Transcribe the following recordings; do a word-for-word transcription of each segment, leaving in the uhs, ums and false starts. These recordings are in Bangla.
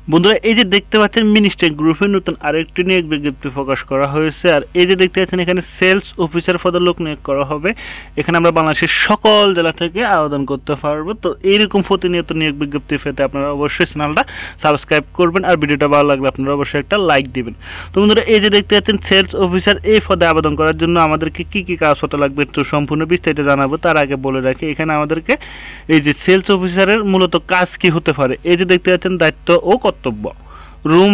বন্ধুরা এই যে দেখতে পাচ্ছেন মিনিস্ট্রি গ্রুপে নতুন আরেকটি নিয়োগ বিজ্ঞপ্তি প্রকাশ করা হয়েছে। আর এই যে দেখতে পাচ্ছেন এখানে সেলস অফিসার পদে লোক নিয়োগ করা হবে। এখানে আমরা বাংলাদেশের সকল জেলা থেকে আবেদন করতে পারবো। তো এইরকম প্রতিনিয়ত নিয়োগ বিজ্ঞপ্তি পেতে আপনারা অবশ্যই চ্যানেলটা সাবস্ক্রাইব করবেন, আর ভিডিওটা ভালো লাগলে আপনারা অবশ্যই একটা লাইক দিবেন। তো বন্ধুরা এই যে দেখতে পাচ্ছেন সেলস অফিসার এই পদে আবেদন করার জন্য আমাদেরকে কী কী কাগজপত্র লাগবে একটু সম্পূর্ণ বিস্তারিত জানাবো। তার আগে বলে রাখি এখানে আমাদেরকে এই যে সেলস অফিসারের মূলত কাজ কি হতে পারে, এই যে দেখতে পাচ্ছেন দায়িত্ব ও কর্তব্য, রুম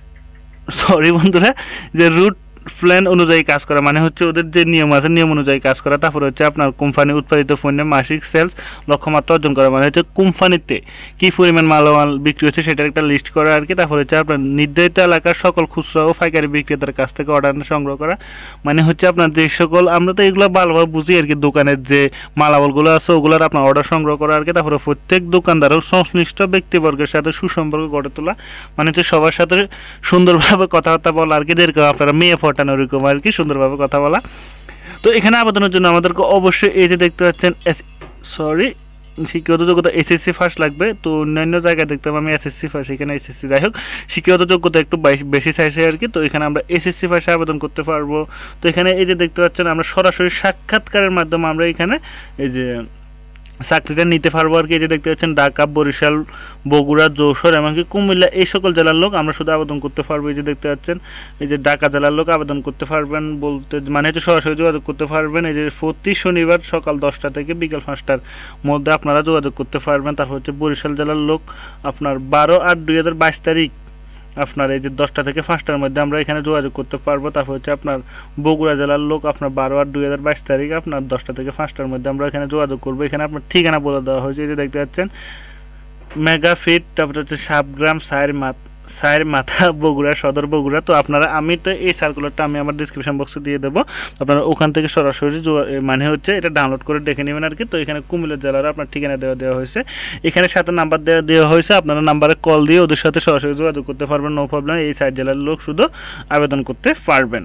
সরি বন্ধুরা যে রুট প্ল্যান অনুযায়ী কাজ করা, মানে হচ্ছে ওদের যে নিয়ম আছে নিয়ম অনুযায়ী কাজ করা। তারপরে হচ্ছে আপনার কোম্পানি উৎপাদিত পণ্যের মাসিক সেলস লক্ষ্যমাত্রা অর্জন করা, মানে হচ্ছে কোম্পানিতে কী পরিমাণ মালামাল বিক্রি হচ্ছে সেটার একটা লিস্ট করা আর কি। তারপরে হচ্ছে আপনার নির্ধারিত এলাকার সকল খুচরা ও পাইকারি বিক্রেতার কাছ থেকে অর্ডার সংগ্রহ করা, মানে হচ্ছে আপনার যে সকল আমরা তো এগুলো ভালোভাবে বুঝি আর কি, দোকানের যে মালামালগুলো আছে ওগুলোর আপনার অর্ডার সংগ্রহ করা আর কি। তারপরে প্রত্যেক দোকানদারও সংশ্লিষ্ট ব্যক্তিবর্গের সাথে সুসম্পর্ক গড়ে তোলা, মানে হচ্ছে সবার সাথে সুন্দরভাবে কথাবার্তা বলা আর কি, যেরকম আপনারা মেয়ে ফটানো ওরকম আর কি, সুন্দরভাবে কথা বলা। তো এখানে আবেদনের জন্য আমাদেরকে অবশ্যই এই যে দেখতে পাচ্ছেন এস সরি শিক্ষাগত যোগ্যতা এসএসসি ফার্স্ট লাগবে। তো অন্যান্য জায়গায় দেখতে পাবো আমি এসএসসি ফার্স্ট, এখানে এসএসসি, যাই হোক শিক্ষাগত যোগ্যতা একটু বেশি চাইছে আর কি। তো এখানে আমরা এসএসসি ফার্স্টে আবেদন করতে পারবো। তো এখানে এই যে দেখতে পাচ্ছেন আমরা সরাসরি সাক্ষাৎকারের মাধ্যমে আমরা এখানে এই যে চাকরিটা নিতে পারবো আর কি। এই যে দেখতে পাচ্ছেন ঢাকা, বরিশাল, বগুড়া, যশোর এমনকি কুমিল্লা এই সকল জেলার লোক আমরা শুধু আবেদন করতে পারবো। এই যে দেখতে পাচ্ছেন এই যে ঢাকা জেলার লোক আবেদন করতে পারবেন বলতে মানে হচ্ছে সরাসরি যোগাযোগ করতে পারবেন। এই যে প্রতি শনিবার সকাল দশটা থেকে বিকাল পাঁচটার মধ্যে আপনারা যোগাযোগ করতে পারবেন। তারপর হচ্ছে বরিশাল জেলার লোক আপনার বারো আট দুই হাজার বাইশ তারিখ আপনার এই যে দশটা থেকে পাঁচটার মধ্যে আমরা এখানে যোগাযোগ করতে পারবো। তারপর হচ্ছে আপনার বগুড়া জেলার লোক আপনার বারো আট দুই হাজার বাইশ তারিখ আপনার দশটা থেকে পাঁচটার মধ্যে আমরা এখানে যোগাযোগ করবো। এখানে আপনার ঠিকানা বলে দেওয়া হয়েছে, এই যে দেখতে পাচ্ছেন মেগা ফিট, তারপরে হচ্ছে সাবগ্রাম সায়ের মাত সায়ের মাথা বগুড়া সদর বগুড়া। তো আপনারা আমি তো এই সার্কুলারটা আমি আমার ডিসক্রিপশন বক্সে দিয়ে দেবো, আপনারা ওখান থেকে সরাসরি মানে হচ্ছে এটা ডাউনলোড করে দেখে নেবেন আর কি। তো এখানে কুমিল্লা জেলার আপনার ঠিকানা দেওয়া দেওয়া হয়েছে, এখানে সাথে নাম্বার দেওয়া দেওয়া হয়েছে, আপনারা নাম্বারে কল দিয়ে ওদের সাথে সরাসরি যোগাযোগ করতে পারবেন, নো প্রবলেম। এই সাইড জেলার লোক শুধু আবেদন করতে পারবেন।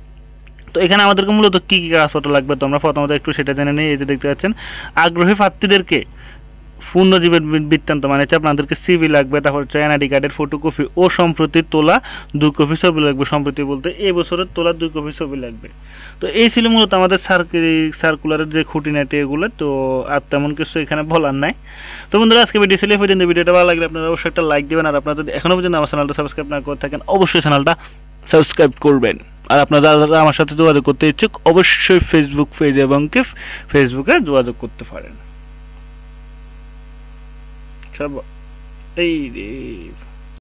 তো এখানে আমাদেরকে মূলত কী কী কাগজপত্র লাগবে তো আমরা প্রথমত একটু সেটা জেনে নিই। এই যে দেখতে পাচ্ছেন আগ্রহী প্রার্থীদেরকে পূর্ণজীবের বৃত্তান্ত, মানে হচ্ছে আপনাদেরকে সিভি লাগবে, তারপর হচ্ছে এনআইডি কার্ডের ফটোকপি ও সম্প্রতি তোলা দুই কপি ছবি লাগবে, সম্প্রতি বলতে এই বছরের তোলা দুই কপি ছবি লাগবে। তো এই ছিল মূলত আমাদের সার্কুলারের যে খুঁটিনাটি এগুলো। তো আর তেমন কিছু এখানে বলার নাই। তো বন্ধুরা আজকে ভিডিও ছিল এই পর্যন্ত। ভিডিওটা ভালো লাগলে আপনারা অবশ্যই একটা লাইক দেবেন, আর আপনারা যদি এখনও পর্যন্ত আমার চ্যানেলটা সাবস্ক্রাইব না করে থাকেন অবশ্যই চ্যানেলটা সাবস্ক্রাইব করবেন। আর আপনারা যারা আমার সাথে যোগাযোগ করতে ইচ্ছুক অবশ্যই ফেসবুক পেজ এবং কি ফেসবুকে যোগাযোগ করতে পারেন। এই রে